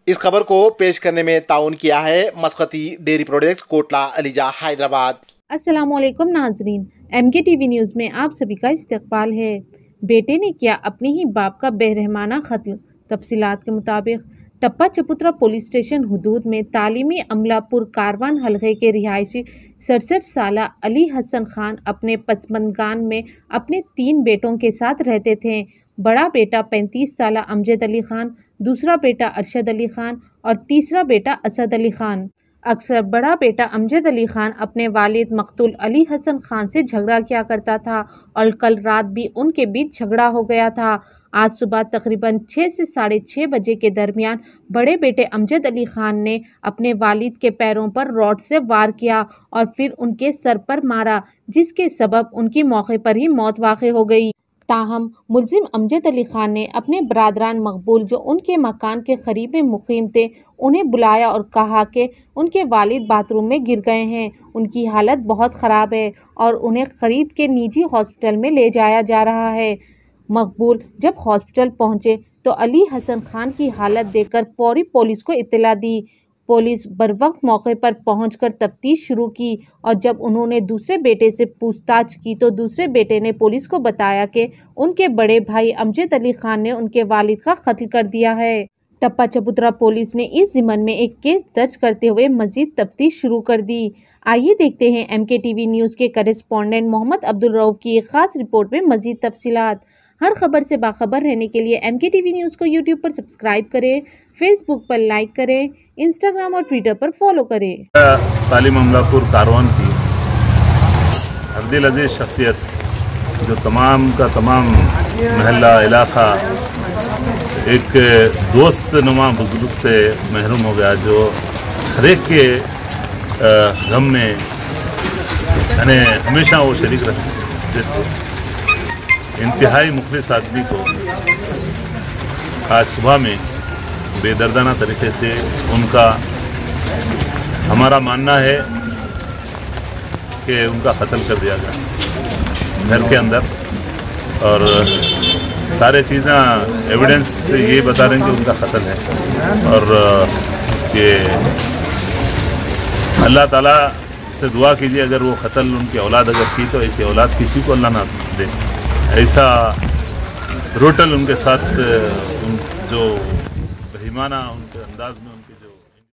اس خبر کو پیش کرنے میں تعاون کیا ہے مسقطی ڈیری پروڈکٹس کوٹلہ علیجہ حیدرآباد۔ السلام علیکم ناظرین، M K T V news میں آپ سبھی کا استقبال ہے۔ بیٹے نے کیا اپنے ہی باپ کا بے رحمانہ قتل۔ تفصیلات کے مطابق ٹپا چپوترا پولیس اسٹیشن حدود میں تعلیمی عملہ پور کاروان حلقے کے رہائشی 67 سالہ علی حسن خان اپنے پسماندگان میں اپنے 3 بیٹوں کے ساتھ رہتے تھے۔ بڑا بیٹا 35 سالہ امجد علی خان، دوسرا بیٹا ارشد علی خان اور تیسرا بیٹا اسد علی خان۔ اکثر بڑا بیٹا امجد علی خان اپنے والد مقتول علی حسن خان سے جھگڑا کیا کرتا تھا اور کل رات بھی ان کے بیچ جھگڑا ہو گیا تھا۔ آج صبح تقریباً 6 سے 6:30 بجے کے درمیان بڑے بیٹے امجد علی خان نے اپنے والد کے پیروں پر راڈ سے وار کیا اور پھر ان کے سر پر مارا، جس کے سبب ان کی موقع پر ہی موت واقع ہو گئی۔ تاہم ملزم امجد علی خان نے اپنے برادران مقبول جو ان کے مکان کے قریب میں مقیم تھے انہیں بلایا اور کہا کہ ان کے والد باتھ روم میں گر گئے ہیں، ان کی حالت بہت خراب ہے اور انہیں قریب کے نجی ہاسپٹل میں لے جایا جا رہا ہے۔ مقبول جب ہاسپٹل پہنچے تو علی حسن خان کی حالت دیکھ کر فوری پولیس کو اطلاع دی۔ پولیس بروقت موقع پر پہنچ کر تفتیش شروع کی اور جب انہوں نے دوسرے بیٹے سے پوچھ تاچھ کی تو دوسرے بیٹے نے پولیس کو بتایا کہ ان کے بڑے بھائی امجد علی خان نے ان کے والد کا قتل کر دیا ہے۔ ٹپا چپوترا پولیس نے اس ضمن میں ایک کیس درج کرتے ہوئے مزید تفتیش شروع کر دی۔ آئیے دیکھتے ہیں M K T V news کے کریسپونڈنٹ محمد عبدالرؤف کی ایک خاص رپورٹ میں مزید تفصیلات۔ ہر خبر سے باخبر رہنے کے لیے M K T V news کو یوٹیوب پر سبسکرائب کریں، فیس بک پر لائک کریں، انسٹاگرام اور ٹویٹر پر فالو کریں۔ تعلیم عملہ پور کاروان کی عبد العزیز شخصیت جو تمام کا تمام محلہ علاقہ ایک دوست نما بزرگ سے محروم ہو گیا، جو ہر ایک کے غم میں یعنی ہمیشہ وہ شریک رہتے تھے۔ انتہائی مخلص آدمی کو آج صبح میں بے دردانہ طریقے سے ان کا ہمارا ماننا ہے کہ ان کا قتل کر دیا گیا گھر کے اندر، اور سارے چیزیں ایویڈنس یہ بتا رہے ہیں کہ ان کا قتل ہے، اور کہ اللہ تعالیٰ سے دعا کیجیے اگر وہ قتل ان کی اولاد اگر کی تو ایسی اولاد کسی کو اللہ نہ دے۔ ایسا بروٹل ان کے ساتھ جو بہیمانہ ان کے انداز میں